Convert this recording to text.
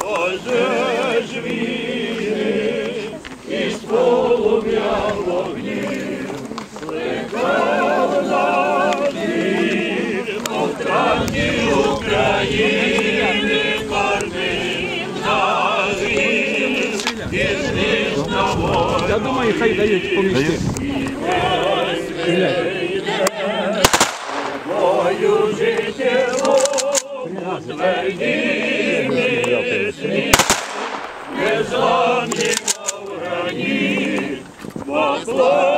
пожеж війни, із полум'я вогнів, плекав наш біль, мов травні України, кормив наш гір, вірних на волю. Я думаю, хай дають помічти. Бою життєво, тверді міцні, незламні мов граніт,